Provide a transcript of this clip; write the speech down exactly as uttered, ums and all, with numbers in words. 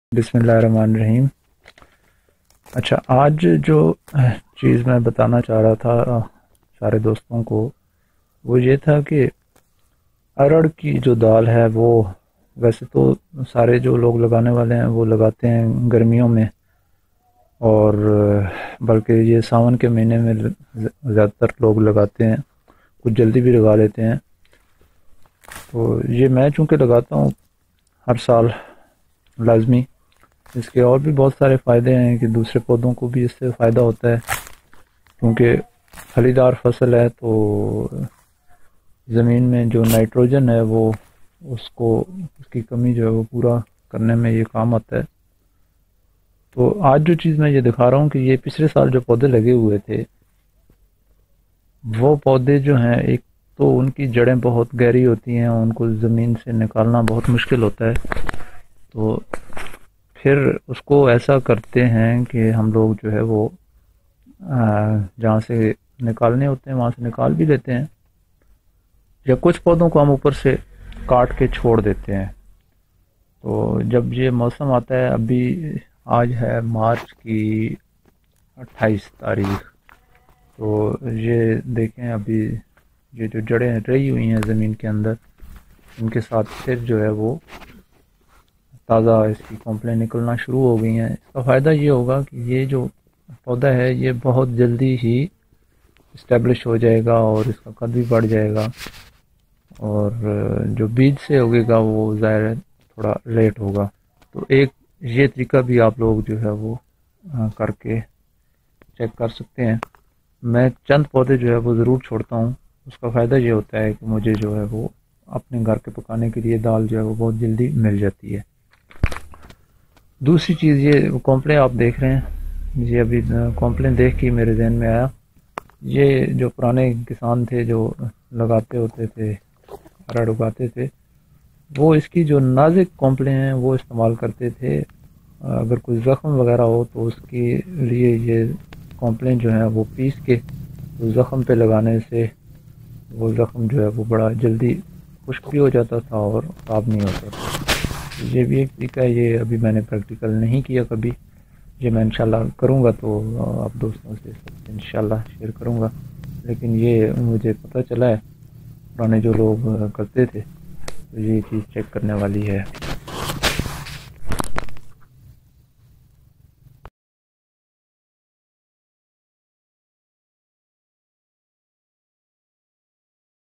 बिस्मिल्लाहिर्रहमानिर्रहीम। अच्छा, आज जो चीज़ मैं बताना चाह रहा था सारे दोस्तों को, वो ये था कि अरहर की जो दाल है वो वैसे तो सारे जो लोग लगाने वाले हैं वो लगाते हैं गर्मियों में, और बल्कि ये सावन के महीने में ज़्यादातर लोग लगाते हैं, कुछ जल्दी भी लगा लेते हैं। तो ये मैं चूँकि लगाता हूँ हर साल लाजमी, इसके और भी बहुत सारे फ़ायदे हैं कि दूसरे पौधों को भी इससे फ़ायदा होता है, क्योंकि फलीदार फसल है तो ज़मीन में जो नाइट्रोजन है वो उसको उसकी कमी जो है वो पूरा करने में ये काम आता है। तो आज जो चीज़ मैं ये दिखा रहा हूँ कि ये पिछले साल जो पौधे लगे हुए थे, वो पौधे जो हैं, एक तो उनकी जड़ें बहुत गहरी होती हैं, उनको ज़मीन से निकालना बहुत मुश्किल होता है। तो फिर उसको ऐसा करते हैं कि हम लोग जो है वो जहाँ से निकालने होते हैं वहाँ से निकाल भी लेते हैं, या कुछ पौधों को हम ऊपर से काट के छोड़ देते हैं। तो जब ये मौसम आता है, अभी आज है मार्च की अट्ठाईस तारीख, तो ये देखें अभी ये जो जड़ें रही हुई हैं ज़मीन के अंदर, इनके साथ फिर जो है वो ताज़ा इसकी कॉम्प्लें निकलना शुरू हो गई हैं। इसका फ़ायदा ये होगा कि ये जो पौधा है ये बहुत जल्दी ही इस्टेब्लिश हो जाएगा और इसका कद भी बढ़ जाएगा, और जो बीज से उगेगा वो ज़ाहिर है थोड़ा लेट होगा। तो एक ये तरीका भी आप लोग जो है वो करके चेक कर सकते हैं। मैं चंद पौधे जो है वो ज़रूर छोड़ता हूँ, उसका फ़ायदा ये होता है कि मुझे जो है वो अपने घर के पकाने के लिए दाल जो है वो बहुत जल्दी मिल जाती है। दूसरी चीज़, ये कॉम्प्लें आप देख रहे हैं, ये अभी कॉम्प्लें देख के मेरे जहन में आया, ये जो पुराने किसान थे जो लगाते होते थे, अरहर उगाते थे, वो इसकी जो नाजुक कॉम्प्लें हैं वो इस्तेमाल करते थे। अगर कोई ज़ख़म वगैरह हो तो उसके लिए ये कॉम्प्लें जो है वो पीस के उस ज़ख़म पे लगाने से वो ज़ख़म जो है वो बड़ा जल्दी खुश्क भी हो जाता था और ख़राब नहीं होता था। ये भी एक तरीका है, ये अभी मैंने प्रैक्टिकल नहीं किया कभी, ये मैं इंशाल्लाह करूँगा तो आप दोस्तों से इंशाल्लाह शेयर करूँगा। लेकिन ये मुझे पता चला है, पुराने जो लोग करते थे, तो ये चीज़ चेक करने वाली है।